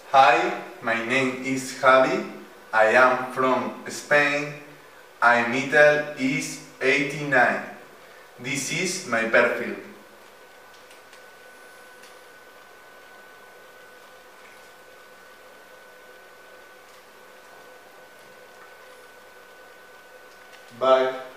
Hi, my name is Javi. I am from Spain. My middle is 89. This is my perfil. Bye.